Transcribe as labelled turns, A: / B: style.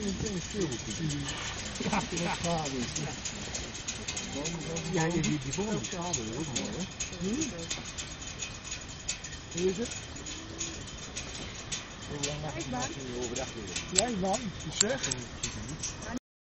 A: meteen stil.
B: Ja, dat is gaaf.
A: Ja, die volgende schade is ook mooi, hè? Hoe is het? Hoe lang mag je overdag weer?
B: Jij man, zeg.